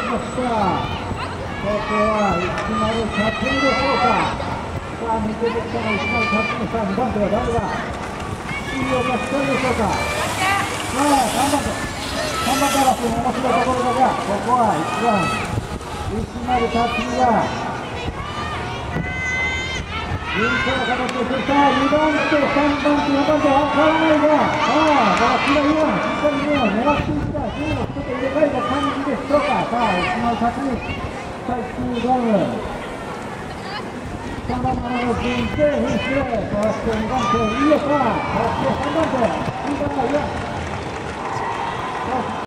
ました。ここは10100円でしょうか。さあ、抜けてきたの10100円。さあ、2番手は誰だ。いいおかしかでしょうか。さあ、3番手。3番手争いの面白いところだが、ここは1番、10100円が。順調な形でした。2番手、3番手、4番手、わからないが、さあ、この2番、しっかり2を狙っていった、2をちょっと入れ替えた感じでしょうか。さあ、1枚先に、最終ドーム。3番目の順手、フィニッシュ。そして2番手、いいよさ、そして3番手、2番手、いや。